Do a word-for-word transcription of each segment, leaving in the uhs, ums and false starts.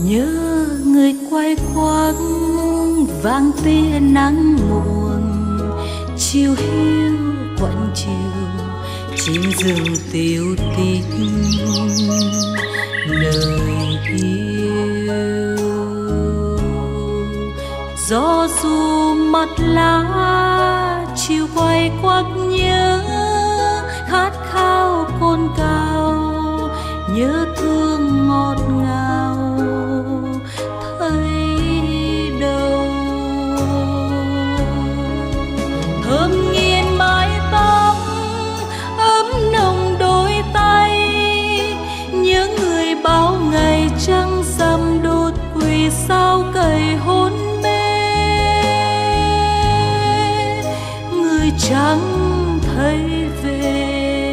nhớ người quay quắt vang tia nắng muộn, chiều hiu quạnh chiều chim rừng tiêu tít lời yêu. Gió du mặt lá chiều quay quắt nhớ khát khao cồn cào, nhớ thương ngọt ngào thấy đâu. Thơm nghiền mái tóc ấm nồng đôi tay, nhớ người bao ngày trăng rằm đốt quỳ sao cày hôn mê. Người chẳng thấy về,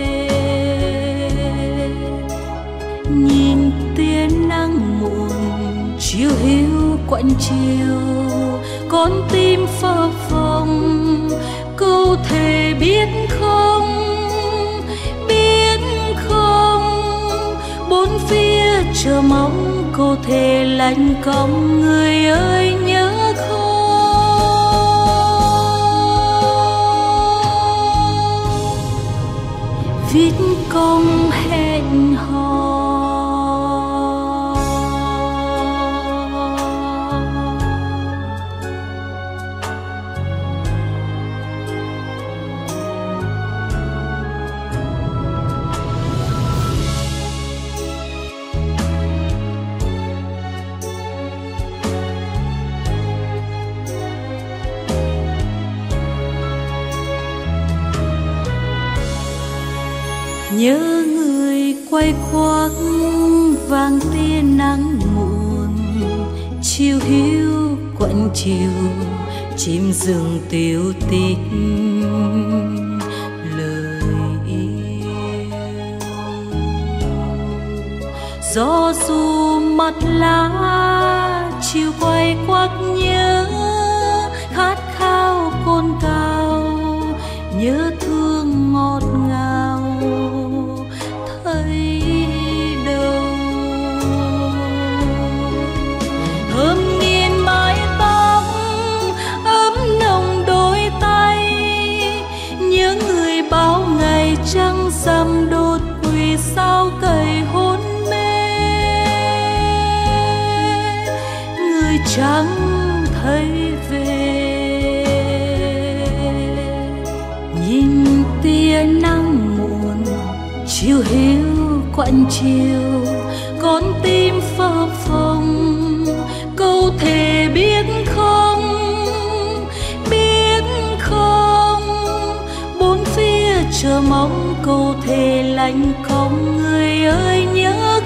nhìn tia nắng muộn chiều hiu quạnh chiều, con tim phập phồng câu thề biết không, biết không. Bốn phía chờ mong câu thề lạnh cong, người ơi nhớ không. Viết công hẹn hò nhớ người quay quắt vang tia nắng muộn, chiều hiu quạnh chiều chim rừng tiêu tít lời yêu. Gió du mặt lá chiều quay quắt nhớ khát khao cồn cào, nhớ thương ngọt ngào thấy đâu. Thơm nghiền mái tóc ấm nồng đôi tay, nhớ người bao ngày trăng rằm đốt quỳ sao cày hôn mê. Người chẳng thấy về, nhìn tia nắng muộn chiều hiu quạnh chiều, con tim phập phồng câu thề biết không, biết không. Bốn phía chờ mong câu thề lạnh cong, người ơi nhớ